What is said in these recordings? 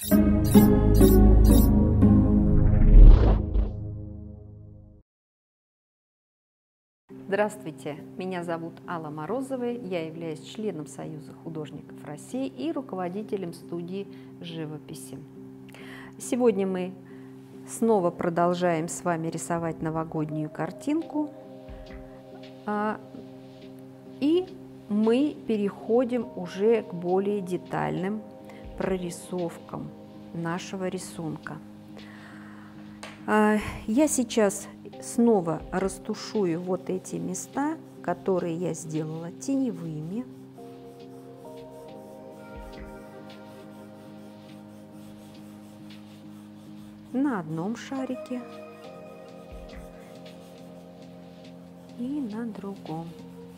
Здравствуйте, меня зовут Алла Морозова, я являюсь членом Союза художников России и руководителем студии живописи. Сегодня мы снова продолжаем с вами рисовать новогоднюю картинку, и мы переходим уже к более детальным прорисовкам нашего рисунка. Я сейчас снова растушую вот эти места, которые я сделала теневыми. На одном шарике и на другом.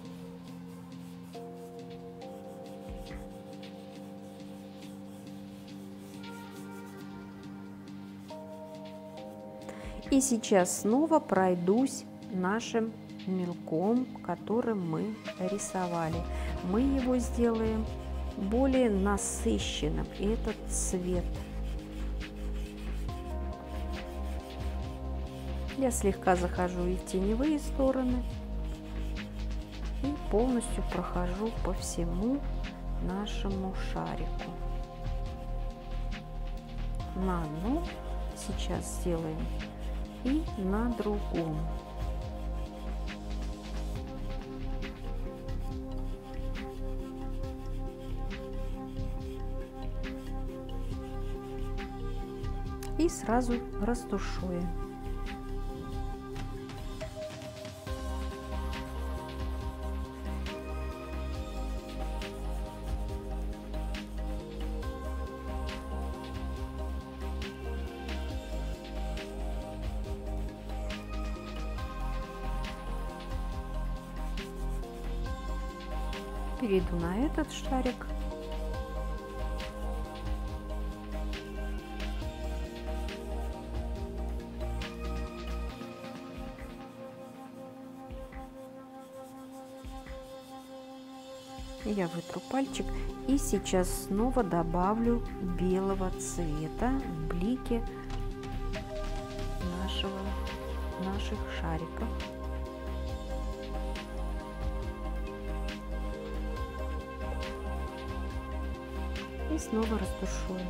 И сейчас снова пройдусь нашим мелком, которым мы рисовали. Мы его сделаем более насыщенным, этот цвет. Я слегка захожу и в теневые стороны, и полностью прохожу по всему нашему шарику. На одном сейчас сделаем и на другом. И сразу растушуем. Перейду на этот шарик. Я вытру пальчик и сейчас снова добавлю белого цвета в блики наших шариков. И снова растушую.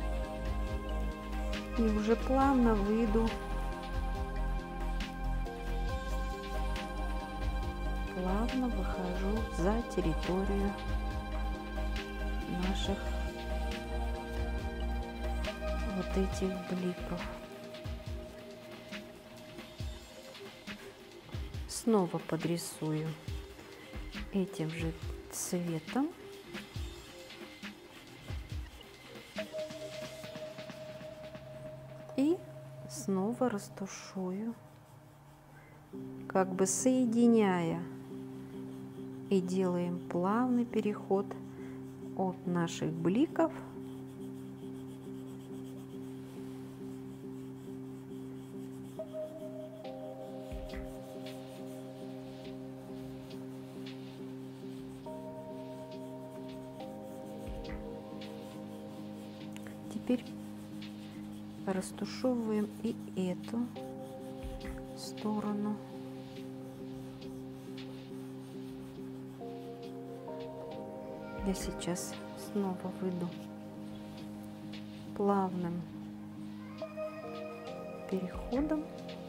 И уже плавно выйду, плавно выхожу за территорию наших вот этих бликов. Снова подрисую этим же цветом. И снова растушую, как бы соединяя, и делаем плавный переход от наших бликов теперь растушевываем и эту сторону. Я сейчас снова выйду плавным переходом.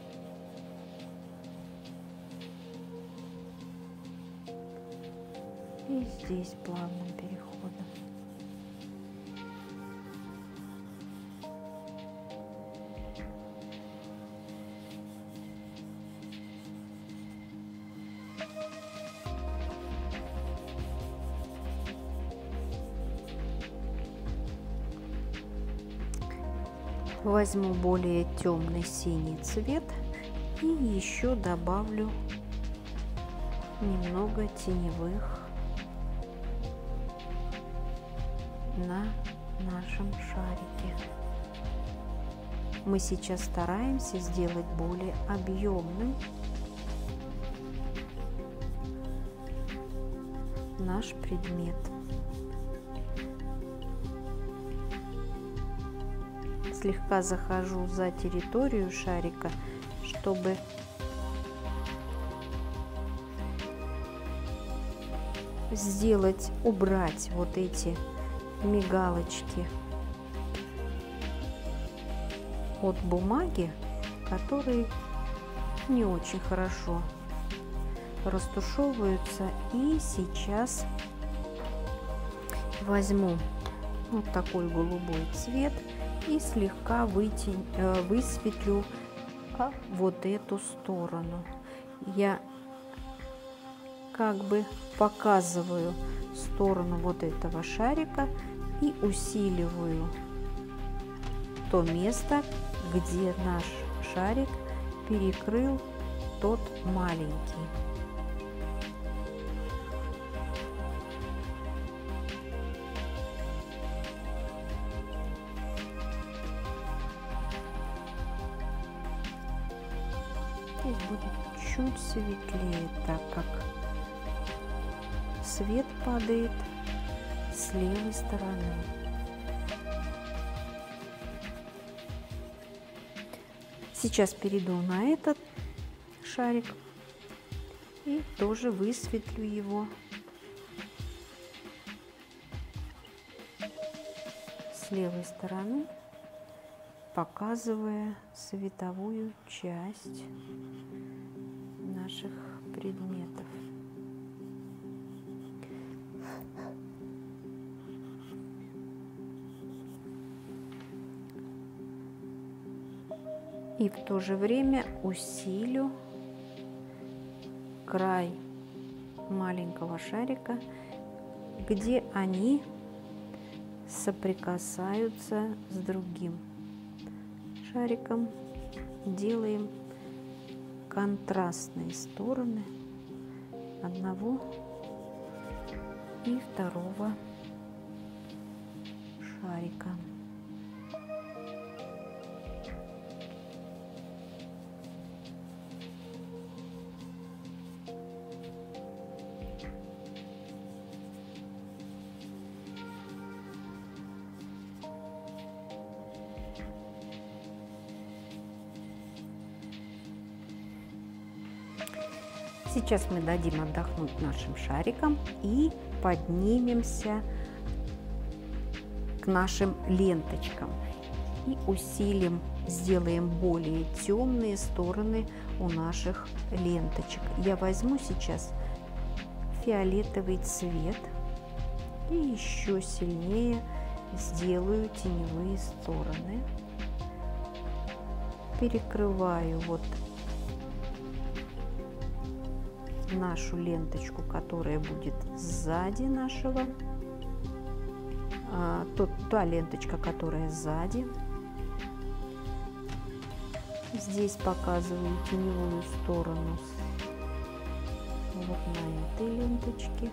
И здесь плавным переходом. Возьму более темный синий цвет и еще добавлю немного теневых на нашем шарике. Мы сейчас стараемся сделать более объемным наш предмет. слегка захожу за территорию шарика, чтобы убрать вот эти мигалочки от бумаги, которые не очень хорошо растушевываются. И сейчас возьму вот такой голубой цвет и слегка высветлю вот эту сторону. Я как бы показываю сторону вот этого шарика и усиливаю то место, где наш шарик перекрыл тот маленький. Здесь будет чуть светлее, так как свет падает с левой стороны. Сейчас перейду на этот шарик и тоже высветлю его с левой стороны, показывая световую часть наших предметов. И в то же время усилю край маленького шарика, где они соприкасаются с другим шариком. Делаем контрастные стороны одного и второго шарика. Сейчас мы дадим отдохнуть нашим шарикам и поднимемся к нашим ленточкам и усилим, сделаем более темные стороны у наших ленточек. Я возьму сейчас фиолетовый цвет и еще сильнее сделаю теневые стороны. Перекрываю вот нашу ленточку, которая будет сзади нашего, та ленточка, которая сзади. Здесь показываю теневую сторону вот на этой ленточке.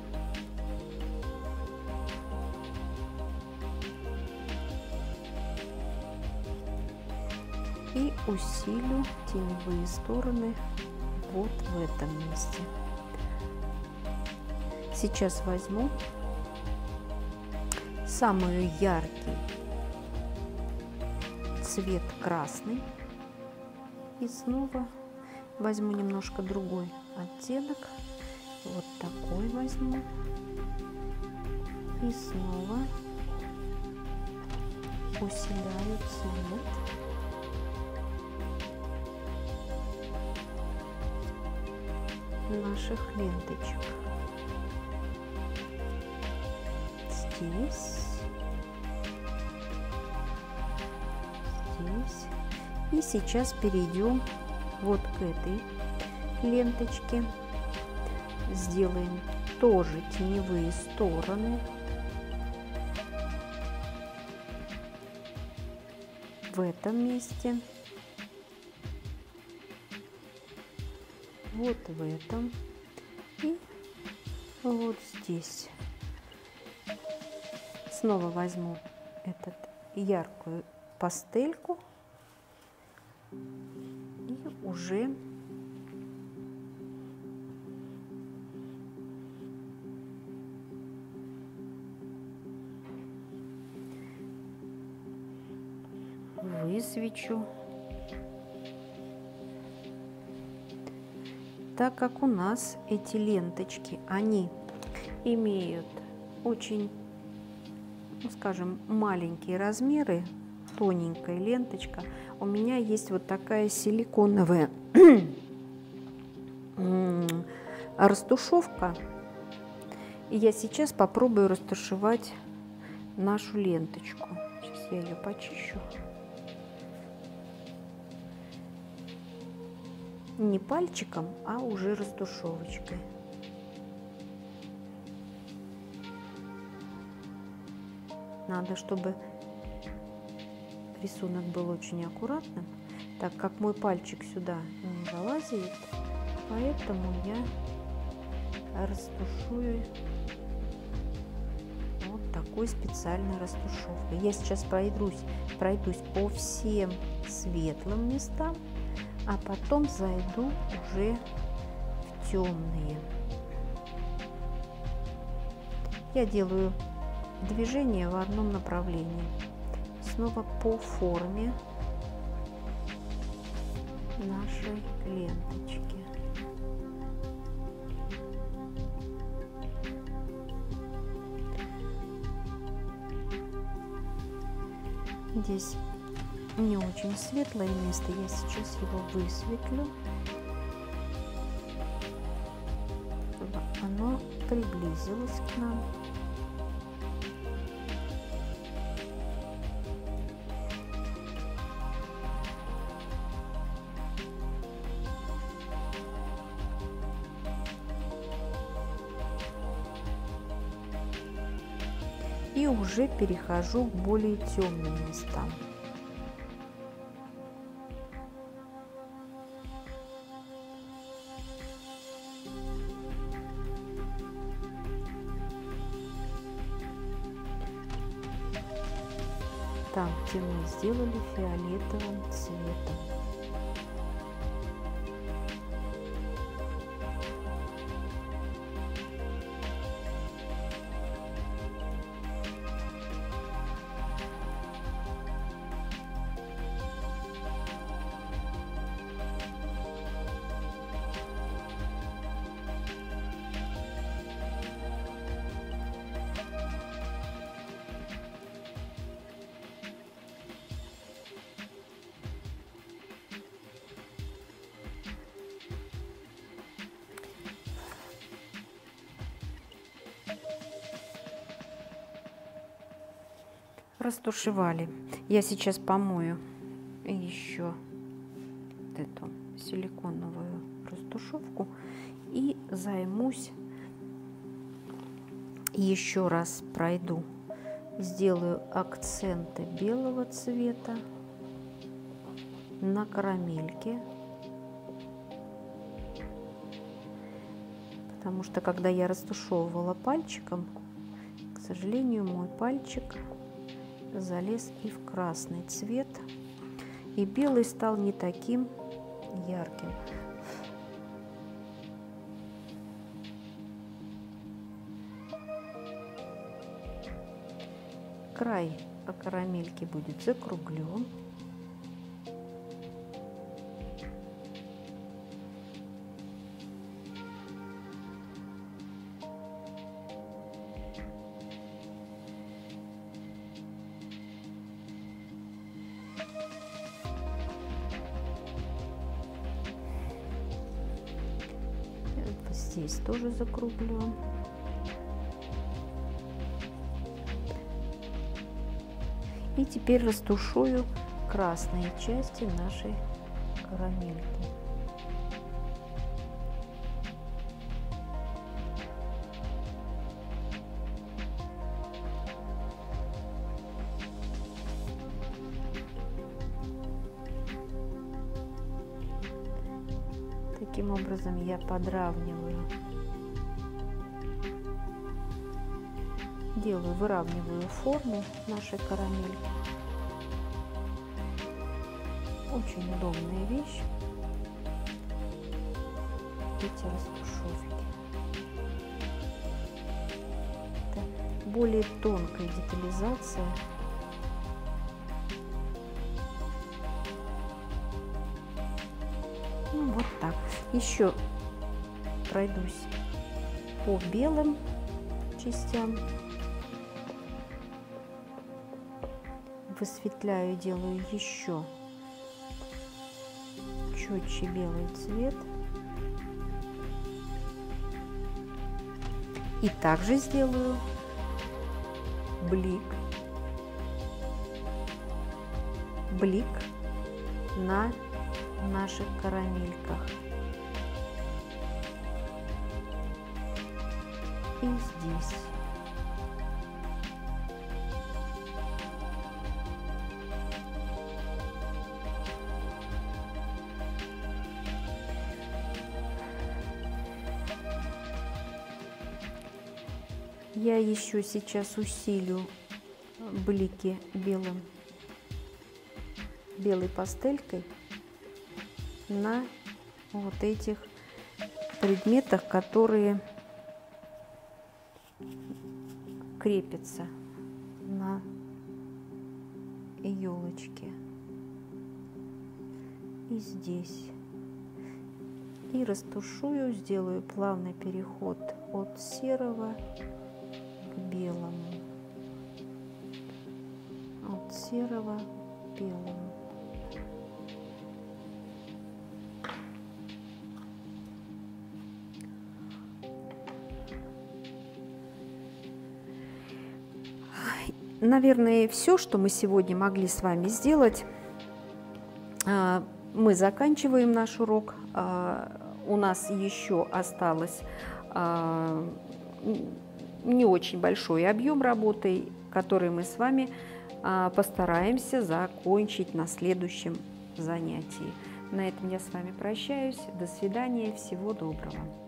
И усилю теневые стороны вот в этом месте. Сейчас возьму самый яркий цвет красный и снова возьму немножко другой оттенок, вот такой возьму и снова усиляю цвет. Наших ленточек. Здесь. И сейчас перейдем вот к этой ленточке. Сделаем тоже теневые стороны. В этом месте. Вот в этом и вот здесь. Снова возьму эту яркую пастельку и уже высвечу. Так как у нас эти ленточки, они имеют очень, ну, скажем, маленькие размеры, тоненькая ленточка, у меня есть вот такая силиконовая растушевка. И я сейчас попробую растушевать нашу ленточку. Сейчас я ее почищу. Не пальчиком, а уже растушевочкой. Надо, чтобы рисунок был очень аккуратным, так как мой пальчик сюда не залазит, поэтому я растушую вот такой специальной растушевкой. Я сейчас пройдусь по всем светлым местам, а потом зайду уже в темные. Я делаю движение в одном направлении. Снова по форме нашей ленточки. Здесь не очень светлое место, я сейчас его высветлю, чтобы оно приблизилось к нам. И уже перехожу к более темным местам. Там, где мы сделали фиолетовым цветом. Растушевали. Я сейчас помою еще вот эту силиконовую растушевку и займусь, еще раз пройду, сделаю акценты белого цвета на карамельке, потому что когда я растушевывала пальчиком, к сожалению, мой пальчик залез и в красный цвет, и белый стал не таким ярким. Край карамельки будет закруглен. Здесь тоже закруглен. И теперь растушую красные части нашей карамельки. Таким образом я подравниваю, выравниваю форму нашей карамельки. Очень удобная вещь, эти растушевки. Это более тонкая детализация Еще пройдусь по белым частям. Высветляю, делаю еще четче белый цвет. И также сделаю блик на наших карамельках. И здесь. Я еще сейчас усилю блики белой пастелькой на вот этих предметах, которые крепятся на елочке. И здесь. И растушую, сделаю плавный переход от серого к белому. От серого к белому. Наверное, все, что мы сегодня могли с вами сделать. Мы заканчиваем наш урок. У нас еще осталось не очень большой объем работы, который мы с вами постараемся закончить на следующем занятии. На этом я с вами прощаюсь. До свидания. Всего доброго.